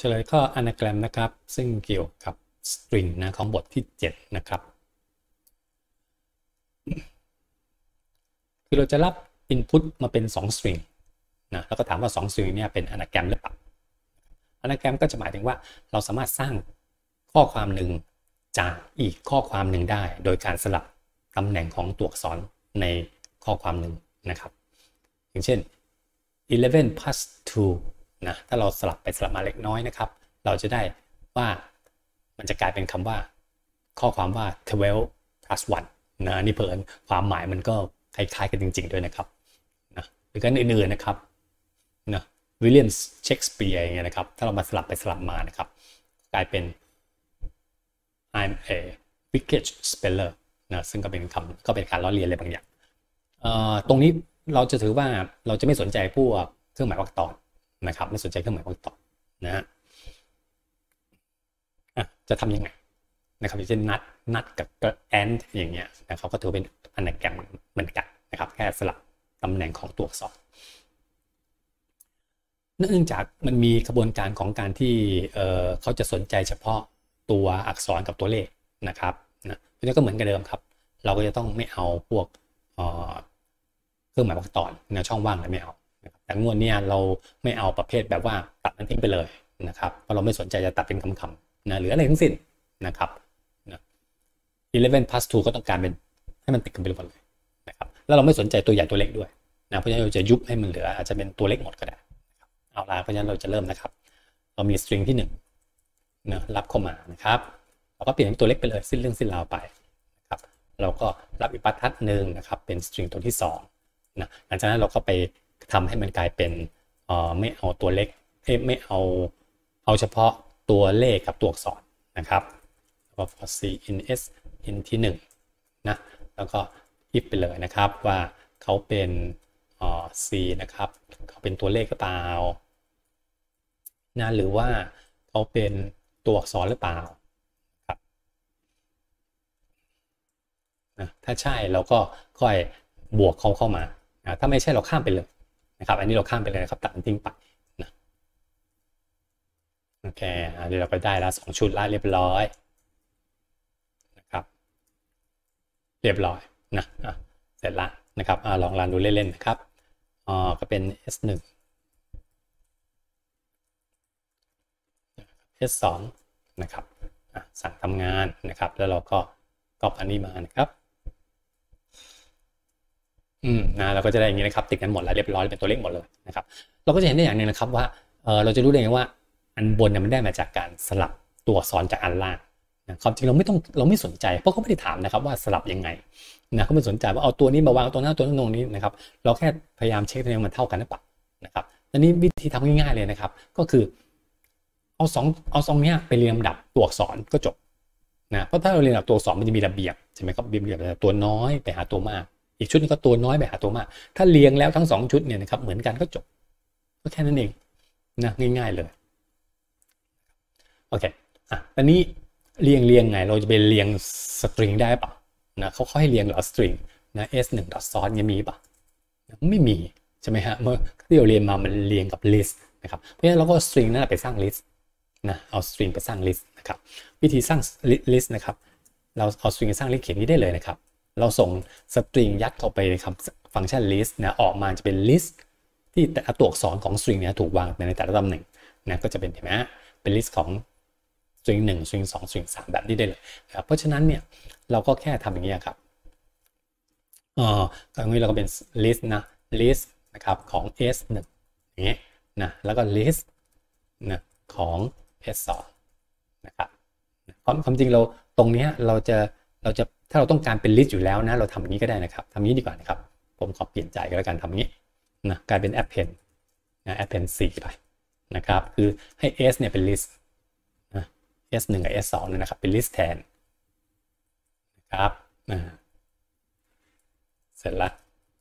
เฉลยข้อ anagram นะครับซึ่งเกี่ยวกับ string นะของบทที่7นะครับคือเราจะรับ input มาเป็น2 string นะแล้วก็ถามว่า2 string เนี่ยเป็น anagram หรือเปล่า anagram ก็จะหมายถึงว่าเราสามารถสร้างข้อความหนึ่งจากอีกข้อความหนึ่งได้โดยการสลับตำแหน่งของตัวอักษรในข้อความหนึ่งนะครับอย่างเช่น 11 plus 2นะถ้าเราสลับไปสลับมาเล็กน้อยนะครับเราจะได้ว่ามันจะกลายเป็นคำว่าข้อความว่า 12 plus 1นะนี่เพิ่นความหมายมันก็คล้ายๆกันจริงๆด้วยนะครับนะหรือกันอื่นๆนะครับนะวิลเลียมเชกสเปียร์อย่างเงี้ยนะครับถ้าเรามาสลับไปสลับมานะครับกลายเป็น I'm a wicked speller นะซึ่งก็เป็นคำก็เป็นการล้อเลียนอะไรบางอย่างตรงนี้เราจะถือว่าเราจะไม่สนใจพวกเครื่องหมายวรรคตอนนะครับไม่สนใจเครื่องหมายวรรคตอนนะฮะจะทำยังไงนะครับอย่างเช่นนัดกับ and อย่างเงี้ยนะครับก็ถือเป็นanagramเหมือนกันนะครับแค่สลับตำแหน่งของตัวอักษรเนื่องจากมันมีกระบวนการของการที่เขาจะสนใจเฉพาะตัวอักษรกับตัวเลขนะครับนะเพราะฉะนั้นก็เหมือนกันเดิมครับเราก็จะต้องไม่เอาพวกเครื่องหมายวรรคตอนนะช่องว่างอะไรไม่เอานะครับแต่งวดนี้เราไม่เอาประเภทแบบว่าตัดมันทิ้งไปเลยนะครับเพราะเราไม่สนใจจะตัดเป็นคำๆนะหรืออะไรทั้งสิ้นนะครับนะ11 plus 2ก็ต้องการเป็นให้มันติดกันไปหมดเลยนะครับแล้วเราไม่สนใจตัวใหญ่ตัวเล็กด้วยนะเพราะฉะนั้นเราจะยุบให้มันเหลืออาจจะเป็นตัวเล็กหมดก็ได้เอาละเพราะฉะนั้นเราจะเริ่มนะครับเรามี string ที่1นะรับเข้ามานะครับเราก็เปลี่ยนเป็นตัวเล็กไปเลยสิ้นเรื่องสิ้นราวไปนะครับเราก็รับอีกบรรทัดหนึ่งนะครับเป็น string ตัวที่2นะหลังจากนั้นเราก็ไปทำให้มันกลายเป็นไม่เอาตัวเล็กไม่เอาเฉพาะตัวเลขกับตัวอักษรนะครับแล้วก็ for c in s in ที่1นะแล้วก็ if ไปเลยนะครับว่าเขาเป็นc นะครับเขาเป็นตัวเลขหรือเปล่านะหรือว่าเขาเป็นตัวอักษรหรือเปล่าครับนะถ้าใช่เราก็ค่อยบวกเขาเข้ามานะถ้าไม่ใช่เราข้ามไปเลยนะครับอันนี้เราข้ามไปเลยนะครับตัดมันทิ้งไปนะโอเคอันนี้เราก็ได้แล้ว2ชุดแล้วเรียบร้อยนะครับเรียบร้อยนะเสร็จละนะครับลองรันดูเล่นๆนะครับก็เป็น S1 S2 นะครับสั่งทำงานนะครับแล้วเราก็ก๊อปอันนี้มานะครับเราก็จะได้อย่างนี้นะครับติดกันหมดแล้วเรียบร้อยเป็นตัวเลขหมดเลยนะครับเราก็จะเห็นได้อย่างนึงนะครับว่าเราจะรู้ได้ไงว่าอันบนเนี่ยมันได้มาจากการสลับตัวอักษรจากอันล่างนะความจริงเราไม่สนใจเพราะเขาไม่ได้ถามนะครับว่าสลับยังไงนะเขาไม่สนใจว่าเอาตัวนี้มาวางตัวหน้าตัวนั้นตรงนี้นะครับเราแค่พยายามเช็คว่ามันเท่ากันหรือเปล่านะครับอันนี้วิธีทำง่ายๆเลยนะครับก็คือเอาสองเนี้ยไปเรียงลำดับตัวอักษรก็จบนะเพราะถ้าเราเรียงลำดับตัวอักษรมันจะมีระเบียบใช่ไหมครับระเบียบตัวน้อยไปหาตัวมากอีกชุดนึงก็ตัวน้อยไปหาตัวมากถ้าเรียงแล้วทั้ง2ชุดเนี่ยนะครับเหมือนกันก็จบก็แค่นั้นเองนะง่ายๆเลยโอเคตอนนี้เรียงไงเราจะไปเรียงสตริงได้ป่ะนะเขาให้เรียงเหรอสตริงนะ s1 dot sort เนี่ยมีป่ะไม่มีใช่ไหมฮะเมื่อที่เราเรียนมามันเรียงกับ list นะครับเพราะฉะนั้นเราก็สตริงนั่นไปสร้าง list นะเอาสตริงไปสร้าง list นะครับวิธีสร้าง list นะครับเราเอาสตริงไปสร้าง list เขียนนี้ได้เลยนะครับเราส่งสตริงยัดเข้าไปในคำฟังก์ชัน list นะออกมาจะเป็น list ที่แต่ละตัวอักษรของสตริงเนี่ยถูกวางในแต่ละตำแหน่งนะก็จะเป็นเห็นไหมเป็น list ของ string 1 string 2 string 3แบบนี้ได้เลยนะครับเพราะฉะนั้นเนี่ยเราก็แค่ทำอย่างนี้ครับตรงนี้เราก็เป็น list นะ list นะครับของ s1 อย่างนี้นะแล้วก็ list นะของ s2 นะครับความจริงเราตรงนี้เราจะถ้าเราต้องการเป็น list อยู่แล้วนะเราทำอย่างนี้ก็ได้นะครับทำนี้ดีกว่านะครับผมขอเปลี่ยนใจก็แล้วกันทำอย่างนี้นะกลายเป็น append นะ append 4ไปนะครับคือให้ s เนี่ยเป็น list นะ s1 กับ s2 นะครับเป็น list แทนนะครับเสร็จแล้ว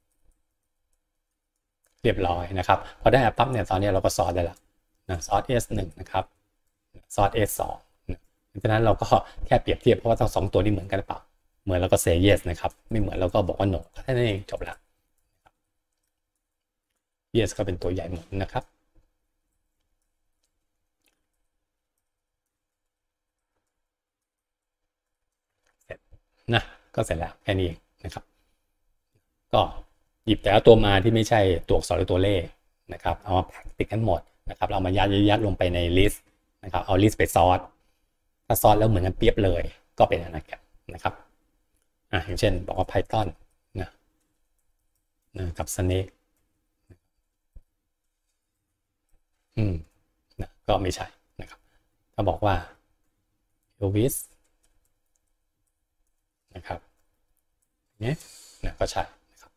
เรียบร้อยนะครับพอได้ปั๊บเนี่ยตอนนี้เราก็สอร์ตได้แล้วนะสอร์ต s1 นะครับสอร์ต s2 เพราะฉะนั้นเราก็แค่เปรียบเทียบเพราะว่าทั้ง2ตัวนี้เหมือนกันหรือเปล่าเหมือนเราก็ say yes นะครับไม่เหมือนเราก็บอกว่า no แค่นั้นเองจบแล้ว yes ก็เป็นตัวใหญ่หมดนะครับนะก็เสร็จแล้วแค่นี้เองนะครับก็หยิบแต่ละตัวมาที่ไม่ใช่ตัวอักษรหรือตัวเลขนะครับเอามาติดกันหมดนะครับเรามายัดลงไปในลิสต์นะครับเอาลิสต์ไปซอร์ตถ้าซอร์ตแล้วเหมือนกันเปรียบเลยก็เป็นAnagramนะครับอย่างเช่นบอกว่า Python กับ Snake ก็ไม่ใช่นะครับถ้าบอกว่า Elvis นะครับเนี่ยก็ใช่นะครับ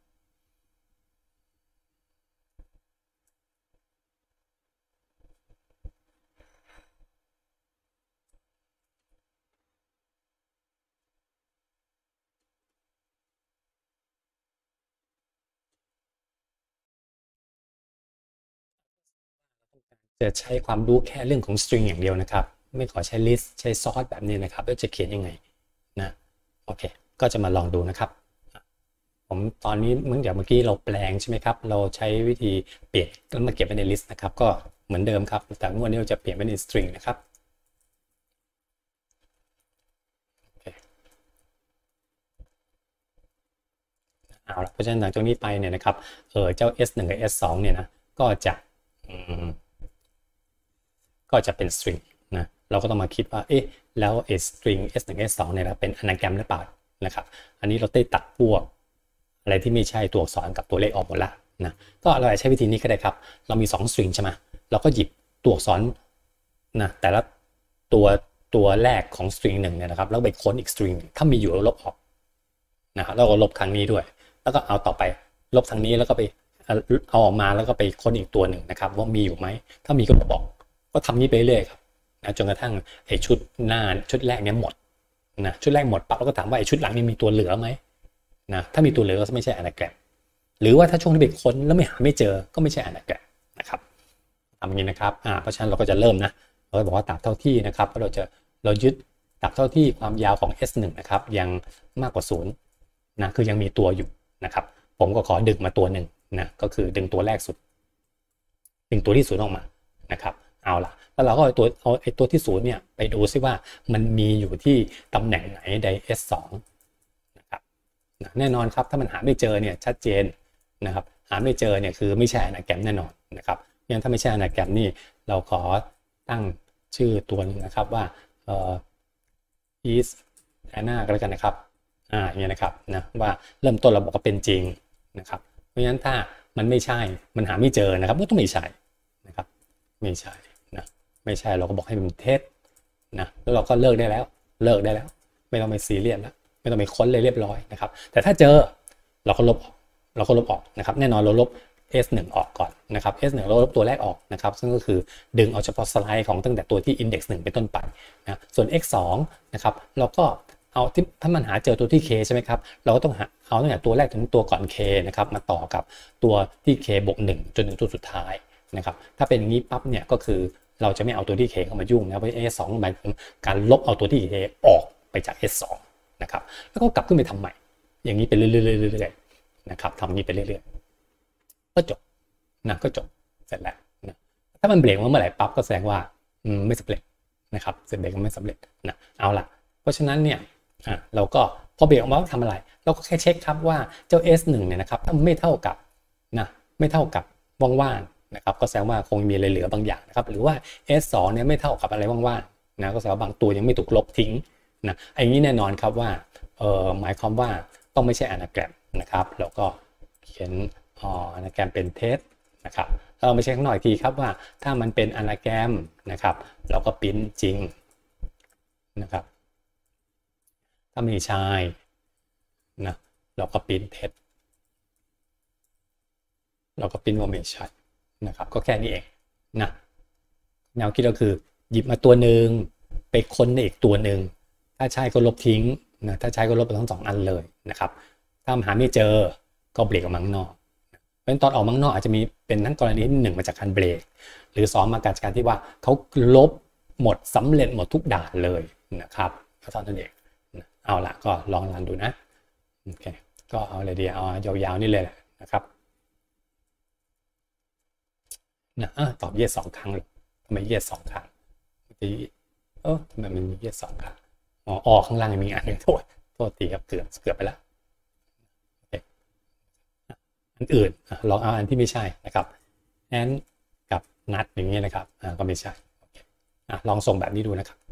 จะใช้ความรู้แค่เรื่องของ string อย่างเดียวนะครับไม่ขอใช้ list ใช้ sort แบบนี้นะครับแล้วจะเขียนยังไงนะโอเคก็จะมาลองดูนะครับผมตอนนี้เมื่อกี้เราแปลงใช่ไหมครับเราใช้วิธีเปลี่ยนแล้วมาเก็บไว้ใน list นะครับก็เหมือนเดิมครับแต่งวดนี้เราจะเปลี่ยนเป็น string นะครับเอาละเพราะฉะนั้นหลังจากนี้ไปเนี่ยนะครับเจ้า S1 กับ S2 เนี่ยนะก็จะเป็น string นะเราก็ต้องมาคิดว่าเอ๊ะแล้ว string S1 S2 เนี่ยเป็น anagram หรือเปล่านะครับอันนี้เราได้ตัดพวกอะไรที่ไม่ใช่ตัวอักษรกับตัวเลขออกหมดละนะก็เราใช้วิธีนี้ก็ได้ครับเรามี2 string ใช่ไหมเราก็หยิบตัวอักษรนะแต่ละตัวแรกของ string หนึ่งเนี่ยนะครับแล้วไปค้นอีก string ถ้ามีอยู่เราลบออกนะครับแล้วก็ลบครั้งนี้ด้วยแล้วก็เอาต่อไปลบทางนี้แล้วก็ไปเอาออกมาแล้วก็ไปค้นอีกตัวหนึ่งนะครับว่ามีอยู่ไหมถ้ามีก็บอกก็ทำนี้ไปเรื่อยครับนะจนกระทั่งไอ้ชุดแรกเนี้ยหมดนะชุดแรกหมดปั๊บแล้วก็ถามว่าไอ้ชุดหลังนี้มีตัวเหลือไหมนะถ้ามีตัวเหลือก็ไม่ใช่Anagramหรือว่าถ้าช่วงที่ไปค้นแล้วไม่เจอก็ไม่ใช่Anagramนะครับทำอย่างนี้นะครับเพราะฉะนั้นเราก็จะเริ่มนะเราบอกว่าตราบเท่าที่นะครับเรายึดตราบเท่าที่ความยาวของ S1 นะครับยังมากกว่า0นะคือยังมีตัวอยู่นะครับผมก็ขอดึงมาตัวหนึ่งนะก็คือดึงตัวแรกสุดดึงตัวที่0ออกมานะครับเอาล่ะแล้วเราก็เอาตัวที่0เนี่ยไปดูซิว่ามันมีอยู่ที่ตำแหน่งไหนใน S2 นะครับแน่นอนครับถ้ามันหาไม่เจอเนี่ยชัดเจนนะครับหาไม่เจอเนี่ยคือไม่ใช่Anagramแน่นอนนะครับงั้นถ้าไม่ใช่Anagramนี่เราขอตั้งชื่อตัวนึงนะครับว่าis Anna ก็แล้วกันนะครับอย่างเงี้ยนะครับนะว่าเริ่มต้นเราบอกว่าเป็นจริงนะครับเพราะฉะนั้นถ้ามันไม่ใช่มันหาไม่เจอนะครับก็ต้องไม่ใช่นะครับไม่ใช่นะไม่ใช่เราก็บอกให้มันเท็จนะแล้วเราก็เลิกได้แล้วไม่ต้องไปซีเรียสแล้วไม่ต้องไปค้นเลยเรียบร้อยนะครับแต่ถ้าเจอเราก็ลบออกนะครับแน่นอนเราลบ S1 ออกก่อนนะครับ S1 เราลบตัวแรกออกนะครับซึ่งก็คือดึงเอาเฉพาะสไลด์ของตั้งแต่ตัวที่ index 1เป็นต้นไปนะส่วน X2 นะครับเราก็เอาที่ถ้ามันหาเจอตัวที่ k ใช่ไหมครับเราก็ต้องเอาตั้งแต่ตัวแรกถึงตัวก่อน k นะครับมาต่อกับตัวที่ k บวก1จนถึงตัวสุดท้ายนะครับถ้าเป็นอย่างนี้ปั๊บเนี่ยก็คือเราจะไม่เอาตัวที่ k เข้ามายุ่งนะเพราะ S2 หมายถึงการลบเอาตัวที่ k ออกไปจาก S2 นะครับแล้วก็กลับขึ้นไปทำใหม่อย่างนี้ไปเรื่อยๆนะครับทำอย่างนี้ไปเรื่อยๆก็จบนะก็จบเสร็จแล้วนะถ้ามันเบรกเมื่อไหร่ปั๊บก็แสดงว่าไม่สำเร็จนะครับเสร็จเบรกไม่สำเร็จนะเอาล่ะเพราะฉะนั้นเนี่ยเราก็พอเบรกออกมาทำอะไรเราก็แค่เช็คครับว่าเจ้า S1 เนี่ยนะครับถ้าไม่เท่ากับว่างๆนะครับก็แสดงว่าคงมีอะไรเหลือบางอย่างนะครับหรือว่า S2 เนี่ยไม่เท่ากับอะไรว่างๆนะก็แสดงว่าบางตัวยังไม่ถูกลบทิ้งนะไอ้นี้แน่นอนครับว่าหมายความว่าต้องไม่ใช่Anagramนะครับแล้วก็เขียนAnagramเป็นเท็จนะครับเราไปเช็คข้างนอกอีกทีครับว่าถ้ามันเป็นAnagramนะครับเราก็พิมพ์จริงนะครับถ้าไม่ใช่นะเราก็พิมพ์เท็จเราก็พิมพ์ว่าไม่ใช่นะครับก็แค่นี้เองนะแนวคิดก็คือหยิบมาตัวหนึ่งไปค้นในอีกตัวหนึ่งถ้าใช่ก็ลบทิ้งนะถ้าใช่ก็ลบไปทั้ง2อันเลยนะครับถ้าหาไม่เจอก็เบรกออกมาข้างนอกเป็นตอนออกมาข้างนอกอาจจะมีเป็นทั้งกรณีที่1มาจากการเบรกหรือ2มาจากการที่ว่าเขาลบหมดสำเร็จหมดทุกด่านเลยนะครับก็เท่านั้นเองเอาละก็ลองรันดูนะโอเคก็เอาเลยดีเอายาวๆนี่เลยนะครับนะตอบ yes 2 ครั้งเลยทำไม yes 2 ครั้งทำไมมันมี yes 2 ครั้งข้างล่างมีอันหนึ่งโทษโทษทีครับเกือบไปแล้วโอเคอันอื่นลองเอาอันที่ไม่ใช่นะครับแอนกับนัดอย่างนี้นะครับก็ไม่ใช่โอเคลองส่งแบบนี้ดูนะครับ